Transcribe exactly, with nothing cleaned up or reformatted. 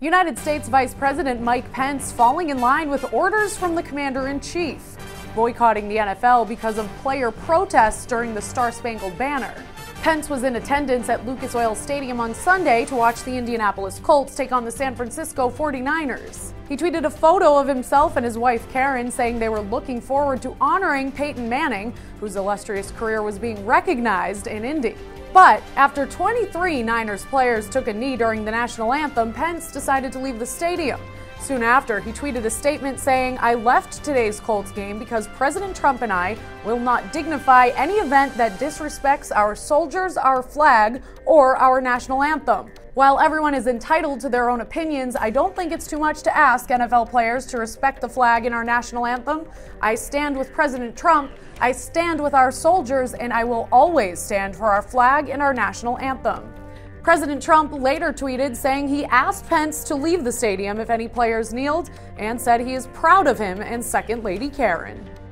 United States Vice President Mike Pence falling in line with orders from the Commander-in-Chief, boycotting the N F L because of player protests during the Star-Spangled Banner. Pence was in attendance at Lucas Oil Stadium on Sunday to watch the Indianapolis Colts take on the San Francisco forty-niners. He tweeted a photo of himself and his wife Karen, saying they were looking forward to honoring Peyton Manning, whose illustrious career was being recognized in Indy. But after twenty-three Niners players took a knee during the national anthem, Pence decided to leave the stadium. Soon after, he tweeted a statement saying, "I left today's Colts game because President Trump and I will not dignify any event that disrespects our soldiers, our flag, or our national anthem." While everyone is entitled to their own opinions, I don't think it's too much to ask N F L players to respect the flag and our national anthem. I stand with President Trump, I stand with our soldiers, and I will always stand for our flag and our national anthem. President Trump later tweeted saying he asked Pence to leave the stadium if any players kneeled, and said he is proud of him and Second Lady Karen.